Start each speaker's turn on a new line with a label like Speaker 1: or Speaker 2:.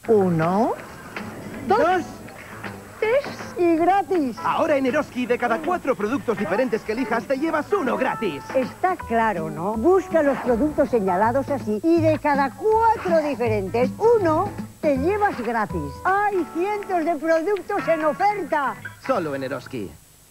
Speaker 1: 1, 2, 3 y gratis.
Speaker 2: Ahora en Eroski, de cada 4 productos diferentes que elijas, te llevas uno gratis.
Speaker 1: Está claro, ¿no? Busca los productos señalados así y de cada 4 diferentes, uno te llevas gratis. ¡Hay cientos de productos en oferta!
Speaker 2: Solo en Eroski.